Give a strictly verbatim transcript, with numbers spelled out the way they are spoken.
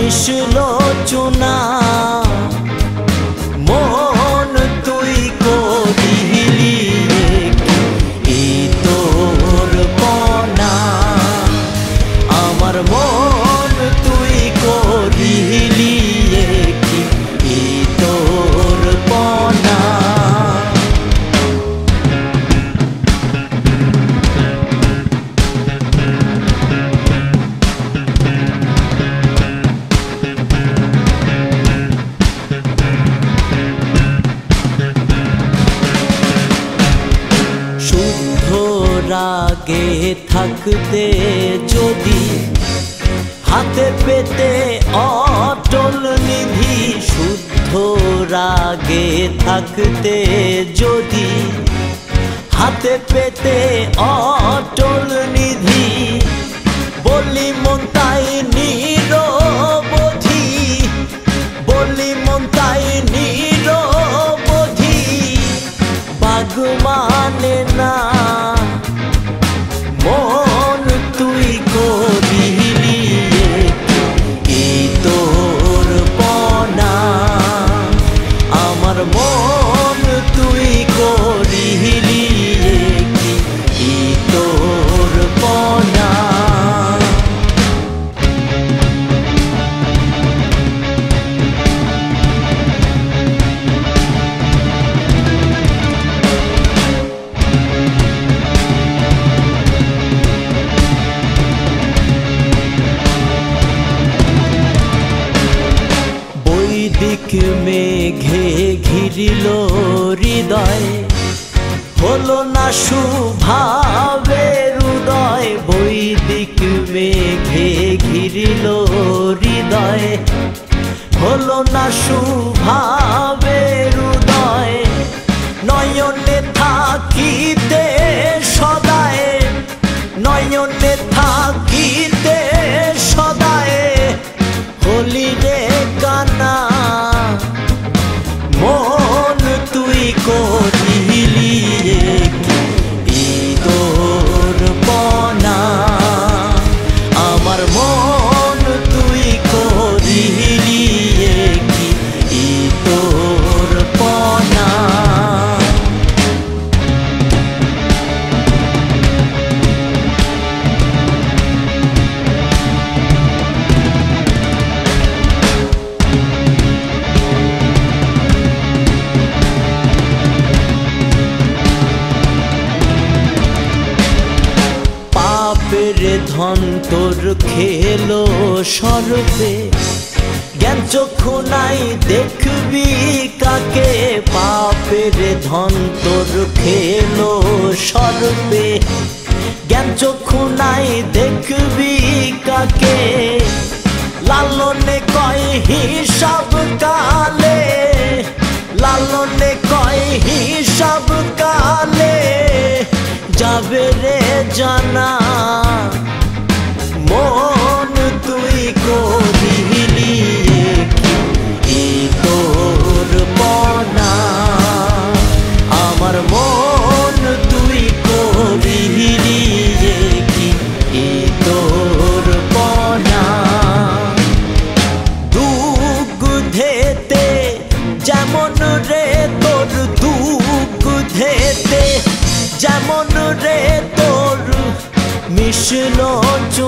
মিশলো চুনা মন তুই করিলি এই তোর পনা আমার মন তুই করিলি এই তোর পনা রাগে থাকতে যদি হাতে পেতে অটল নিধি শুদ্ধ রাগে থাকতে যদি হাতে পেতে অটল নিধি বলি মন তাই নিরবধি বলি মন তাই নিরবধি বাগ মানে না মন তুই করিলি এই তোর পনা আমার মন তুই করিলি এই তোর পনা দিক মেঘে ঘিরিল হৃদয় হলো না সুভাবের উদয় বৈদিক মেঘে ঘিরিল হৃদয় হলো না সুভাবের উদয় নয়নে থাকিতে সদায় নয়নে থাকিতে সদায় হলি রে কানা মন তুই করিলি এই তোর পনা আমার মন তুই করিলি এই তোর পনা পেরে ধন তোর খেলো সর্বে জ্ঞান চক্ষু নাই দেখবি কাকে পাপের ধন তোর খেলো সর্বে জ্ঞান চক্ষু নাই দেখবি কাকে লালনে কয় হিসাব কালে লালনে কয় হিসাব কালে যাবে রে জানা মন তুই করিলি এই তোর পনা আমার মন তুই করিলি এই তোর পনা দুগ্ধেতে যেমন রে তোর দুগ্ধেতে যেমন রে তোর মিশলো